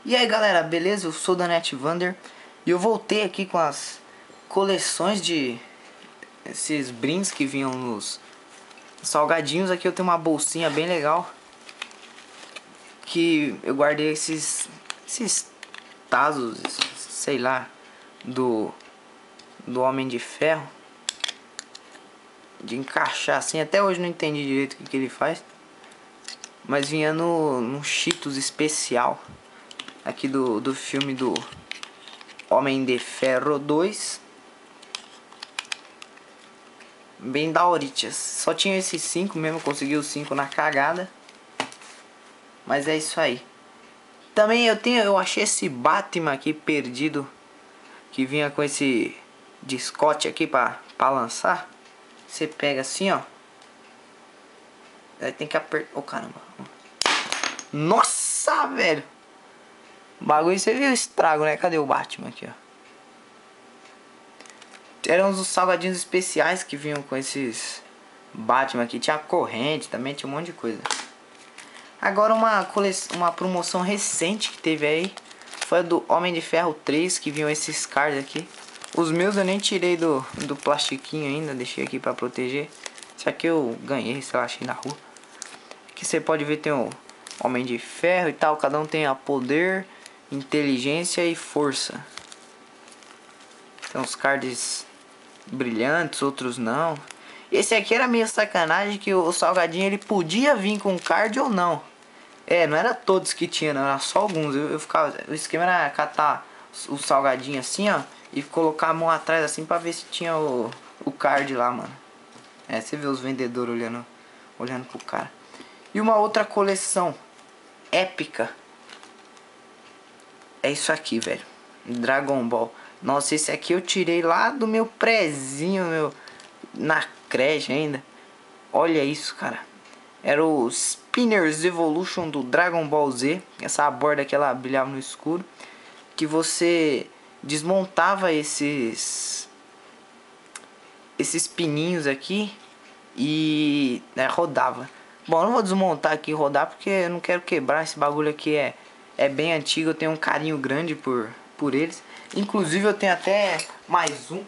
E aí galera, beleza? Eu sou o Danete Vander e eu voltei aqui com as coleções de esses brindes que vinham nos salgadinhos. Aqui eu tenho uma bolsinha bem legal que eu guardei esses tazos, sei lá, do Homem de Ferro, de encaixar assim. Até hoje não entendi direito o que ele faz, mas vinha num Cheetos especial aqui do filme do Homem de Ferro 2. Bem daoritas. Só tinha esses 5 mesmo, consegui os 5 na cagada. Mas é isso aí. Também eu achei esse Batman aqui perdido, que vinha com esse discote aqui pra lançar. Você pega assim, ó. Aí tem que apertar. Oh, caramba. Nossa, velho. O bagulho, você viu o estrago, né? Cadê o Batman aqui, ó? Eram os salgadinhos especiais que vinham com esses Batman aqui. Tinha corrente também, tinha um monte de coisa. Agora uma promoção recente que teve aí foi a do Homem de Ferro 3, que vinham esses cards aqui. Os meus eu nem tirei do plastiquinho ainda, deixei aqui pra proteger. Esse aqui eu ganhei, sei lá, achei na rua. Aqui você pode ver, tem o Homem de Ferro e tal. Cada um tem a poder, inteligência e força. Tem uns cards brilhantes, outros não. Esse aqui era meio sacanagem, que o salgadinho ele podia vir com card ou não. Não era todos que tinha, não, era só alguns. Eu ficava, o esquema era catar o salgadinho assim, ó, e colocar a mão atrás assim pra ver se tinha o card lá, mano. Você vê os vendedores olhando pro cara. E uma outra coleção épica é isso aqui, velho. Dragon Ball. Nossa, esse aqui eu tirei lá do meu prezinho, na creche ainda. Olha isso, cara. Era o Spinners Evolution do Dragon Ball Z. Essa borda que ela brilhava no escuro. Que você desmontava esses pininhos aqui e rodava. Bom, eu não vou desmontar aqui e rodar porque eu não quero quebrar. Esse bagulho aqui é bem antigo. Eu tenho um carinho grande por eles. Inclusive eu tenho até mais um.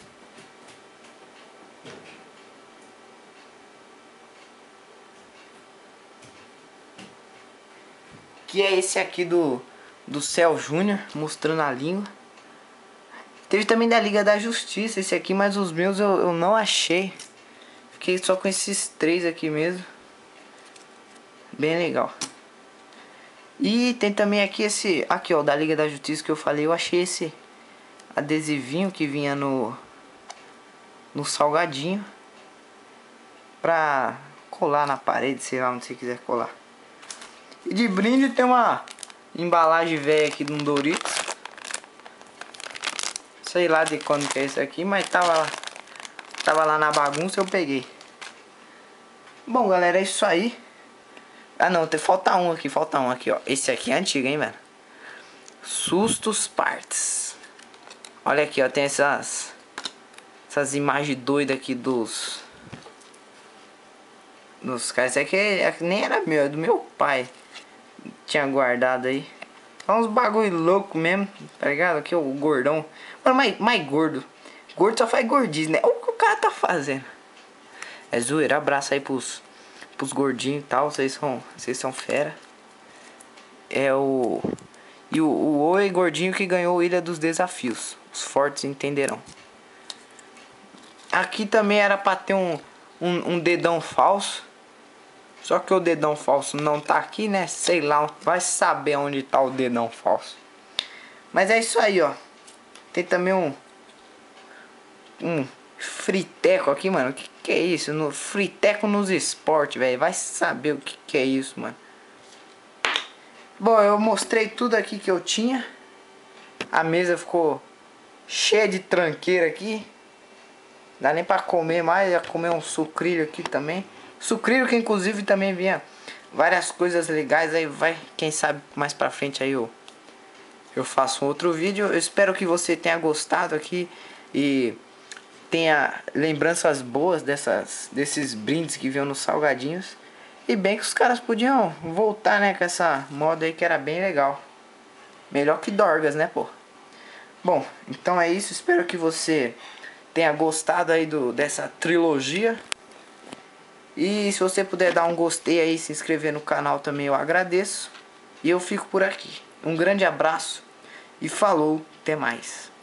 Que é esse aqui do Cell Júnior, mostrando a língua. Teve também da Liga da Justiça esse aqui, mas os meus eu não achei. Fiquei só com esses 3 aqui mesmo. Bem legal. E tem também aqui esse, aqui ó, da Liga da Justiça que eu falei. Eu achei esse adesivinho que vinha no salgadinho, pra colar na parede, sei lá onde você quiser colar. E de brinde tem uma embalagem velha aqui de um Doritos. Sei lá de quando que é esse aqui, mas tava lá na bagunça, eu peguei. Bom, galera, é isso aí. Ah não, falta um aqui, ó. Esse aqui é antigo, hein, velho. Sustos Parts. Olha aqui, ó, tem essas imagens doidas aqui dos caras. Esse aqui nem era meu, é do meu pai. Tinha guardado aí. São uns bagulho louco mesmo, tá ligado? Aqui o gordão. Mano, mais gordo. Gordo só faz gordice, né? Olha o que o cara tá fazendo. É zoeira, abraço aí pros gordinhos e tal. Vocês são fera. E o Oi gordinho que ganhou Ilha dos Desafios. Os fortes entenderão. Aqui também era pra ter um dedão falso. Só que o dedão falso não tá aqui, né? Sei lá, vai saber onde tá o dedão falso. Mas é isso aí, ó. Tem também um friteco aqui, mano. O que é isso? No friteco nos esportes, velho. Vai saber o que é isso, mano. Bom, eu mostrei tudo aqui que eu tinha. A mesa ficou cheia de tranqueira aqui. Dá nem pra comer mais. Já comer um sucrilho aqui também. Sucrilho que inclusive também vinha várias coisas legais. Aí vai, quem sabe mais pra frente aí eu faço um outro vídeo. Eu espero que você tenha gostado aqui e tenha lembranças boas desses brindes que vinham nos salgadinhos. E bem que os caras podiam voltar, né, com essa moda aí que era bem legal. Melhor que Dorgas, né, pô? Bom, então é isso. Espero que você tenha gostado aí dessa trilogia. E se você puder dar um gostei aí, se inscrever no canal também, eu agradeço. E eu fico por aqui. Um grande abraço e falou, até mais.